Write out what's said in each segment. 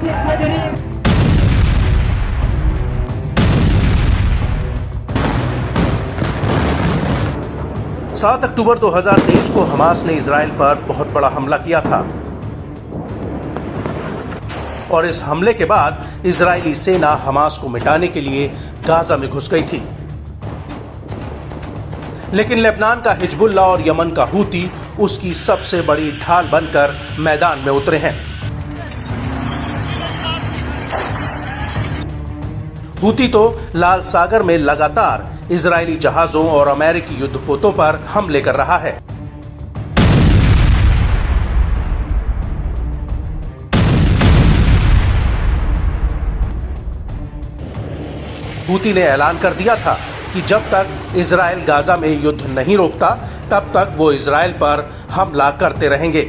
7 अक्टूबर 2023 को हमास ने इजराइल पर बहुत बड़ा हमला किया था और इस हमले के बाद इजरायली सेना हमास को मिटाने के लिए गाजा में घुस गई थी। लेकिन लेबनान का हिजबुल्लाह और यमन का हूती उसकी सबसे बड़ी ढाल बनकर मैदान में उतरे हैं। हूती तो लाल सागर में लगातार इजरायली जहाजों और अमेरिकी युद्धपोतों पर हमले कर रहा है। हूती ने ऐलान कर दिया था कि जब तक इजराइल गाजा में युद्ध नहीं रोकता तब तक वो इजराइल पर हमला करते रहेंगे।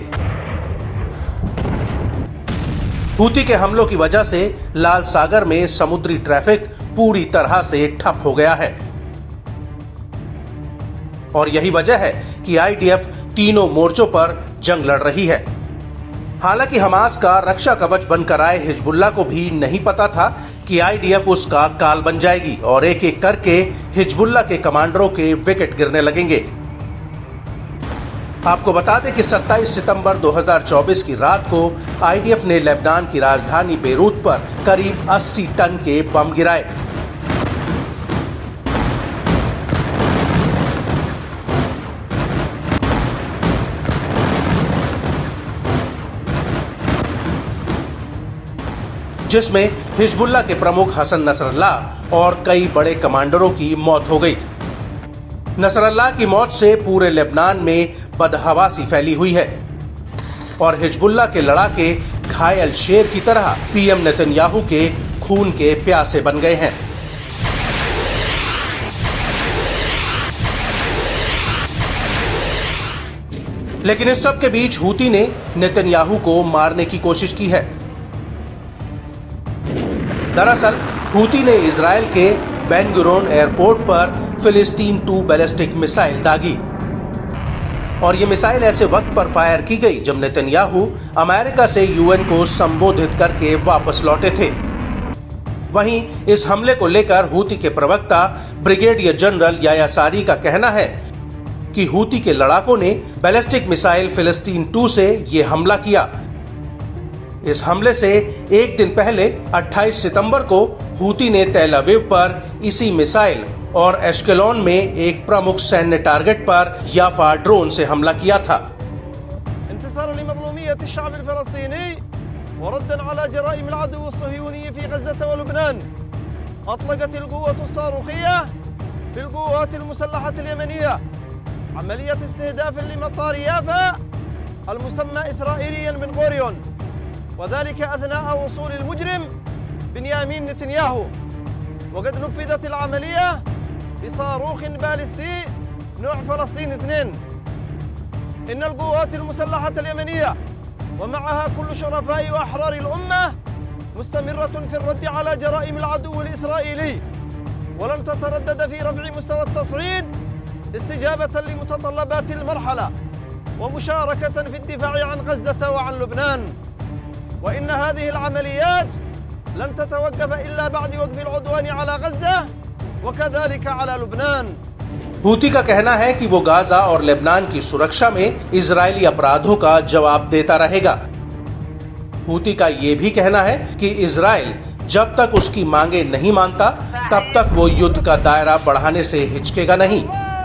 हूती के हमलों की वजह से लाल सागर में समुद्री ट्रैफिक पूरी तरह से ठप हो गया है और यही वजह है कि आईडीएफ तीनों मोर्चों पर जंग लड़ रही है। हालांकि हमास का रक्षा कवच बनकर आए हिजबुल्लाह को भी नहीं पता था कि आईडीएफ उसका काल बन जाएगी और एक एक करके हिजबुल्लाह के कमांडरों के विकेट गिरने लगेंगे। आपको बता दें कि 27 सितंबर 2024 की रात को आईडीएफ ने लेबनान की राजधानी बेरूत पर करीब 80 टन के बम गिराए। जिसमें हिजबुल्लाह के प्रमुख हसन नसरल्लाह और कई बड़े कमांडरों की मौत हो गई। नसरल्लाह की मौत से पूरे लेबनान में बदहवासी फैली हुई है और हिजबुल्लाह के लड़ाके घायल शेर की तरह पीएम नेतन्याहू के खून के प्यासे बन गए हैं। लेकिन इस सब के बीच हूती ने नेतन्याहू को मारने की कोशिश की है। दरअसल हूती ने इजराइल के बेन गुरियोन एयरपोर्ट पर फिलिस्तीन 2 बैलिस्टिक मिसाइल दागी और ये मिसाइल ऐसे वक्त पर फायर की गई जब नेतन्याहू अमेरिका से यूएन को संबोधित करके वापस लौटे थे। वहीं इस हमले को लेकर हूती के प्रवक्ता ब्रिगेडियर जनरल याह्या सारी का कहना है कि हूती के लड़ाकों ने बैलिस्टिक मिसाइल फिलिस्तीन 2 से ये हमला किया। इस हमले से एक दिन पहले 28 सितंबर को हूती ने तेल अवीव पर इसी मिसाइल और एश्केलोन में एक प्रमुख सैन्य टारगेट पर याफा ड्रोन से हमला किया था। इंतसार लिमज़लूमियत الشعب الفلسطيني وردا على جرائم العدو الصهيوني في غزة ولبنان أطلقت القوات الصاروخية في القوات المسلحة اليمنية عملية استهداف لمطار يافا المسمى إسرائيليا بن غوريون، وذلك أثناء وصول المجرم بنيامين نتنياهو، وقد نفذت العملية بصاروخ باليستي نوع فلسطين 2. إن القوات المسلحة اليمنية ومعها كل شرفاء وأحرار الأمة مستمرة في الرد على جرائم العدو الإسرائيلي، ولن تتردد في رفع مستوى التصعيد استجابة لمتطلبات المرحلة ومشاركة في الدفاع عن غزة وعن لبنان. وإن هذه العمليات لن تتوقف إلا بعد وقف العدوان على غزة وكذلك على लुबनान। हूती का कहना है कि वो गाजा और लेबनान की सुरक्षा में इजरायली अपराधों का जवाब देता रहेगा। हूती का ये भी कहना है कि इजराइल जब तक उसकी मांगे नहीं मानता तब तक वो युद्ध का दायरा बढ़ाने से हिचकेगा नहीं।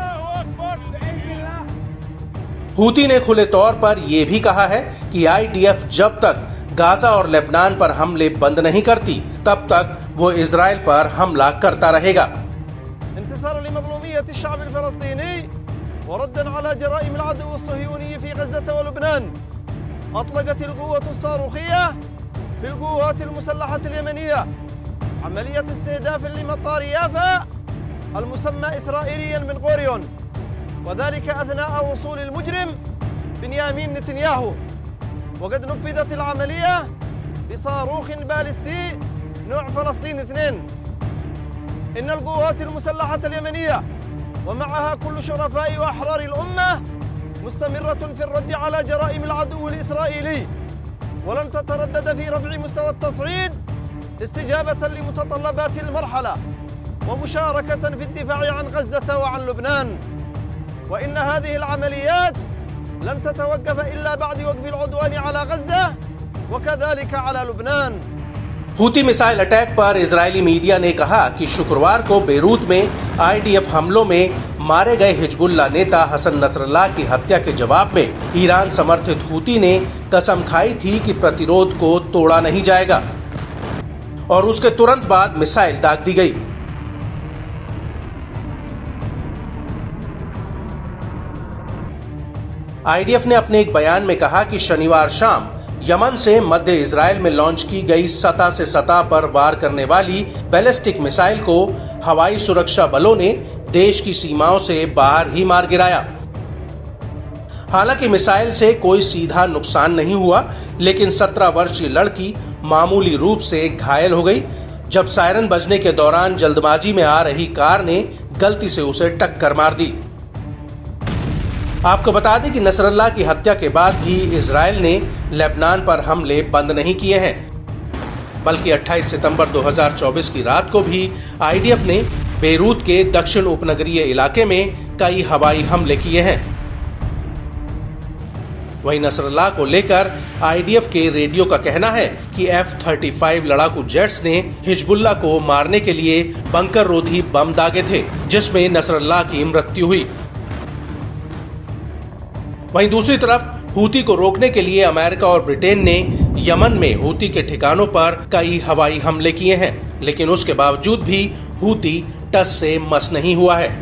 हूती ने खुले तौर पर यह भी कहा है कि आईडीएफ जब तक गाजा और लेबनान पर हमले बंद नहीं करती तब तक वो इजराइल पर हमला करता रहेगा। इंतसार लिमज़लूमियत الشعب الفلسطيني وردا على جرائم العدو الصهيوني في غزة ولبنان أطلقت القوات الصاروخية في القوات المسلحة اليمنية عملية استهداف لمطار يافا المسمى إسرائيليا بن غوريون، وذلك أثناء وصول المجرم بنيامين نتنياهو، وقد نفذت العملية بصاروخ باليستي نوع فلسطين 2. إن القوات المسلحة اليمنية ومعها كل شرفاء وأحرار الأمة مستمرة في الرد على جرائم العدو الإسرائيلي، ولن تتردد في رفع مستوى التصعيد استجابة لمتطلبات المرحلة ومشاركة في الدفاع عن غزة وعن لبنان. وإن هذه العمليات لن تتوقف إلا بعد وقف العدوان على غزة وكذلك على लुबनान। हूती मिसाइल अटैक पर इजरायली मीडिया ने कहा कि शुक्रवार को बेरूत में आईडीएफ हमलों में मारे गए हिजबुल्लाह नेता हसन नसरल्लाह की हत्या के जवाब में ईरान समर्थित हूती ने कसम खाई थी कि प्रतिरोध को तोड़ा नहीं जाएगा और उसके तुरंत बाद मिसाइल दाग दी गई। आईडीएफ ने अपने एक बयान में कहा कि शनिवार शाम यमन से मध्य इजराइल में लॉन्च की गई सतह से सतह पर वार करने वाली बैलिस्टिक मिसाइल को हवाई सुरक्षा बलों ने देश की सीमाओं से बाहर ही मार गिराया। हालांकि मिसाइल से कोई सीधा नुकसान नहीं हुआ, लेकिन 17 वर्षीय लड़की मामूली रूप से घायल हो गई जब सायरन बजने के दौरान जल्दबाजी में आ रही कार ने गलती से उसे टक्कर मार दी। आपको बता दें कि नसरल्लाह की हत्या के बाद भी इजराइल ने लेबनान पर हमले बंद नहीं किए हैं, बल्कि 28 सितंबर 2024 की रात को भी आईडीएफ ने बेरूत के दक्षिण उपनगरीय इलाके में कई हवाई हमले किए हैं। वहीं नसरल्लाह को लेकर आईडीएफ के रेडियो का कहना है कि F-35 लड़ाकू जेट्स ने हिजबुल्लाह को मारने के लिए बंकर रोधी बम दागे थे, जिसमें नसरल्लाह की मृत्यु हुई। वहीं दूसरी तरफ हूती को रोकने के लिए अमेरिका और ब्रिटेन ने यमन में हूती के ठिकानों पर कई हवाई हमले किए हैं, लेकिन उसके बावजूद भी हूती टस से मस नहीं हुआ है।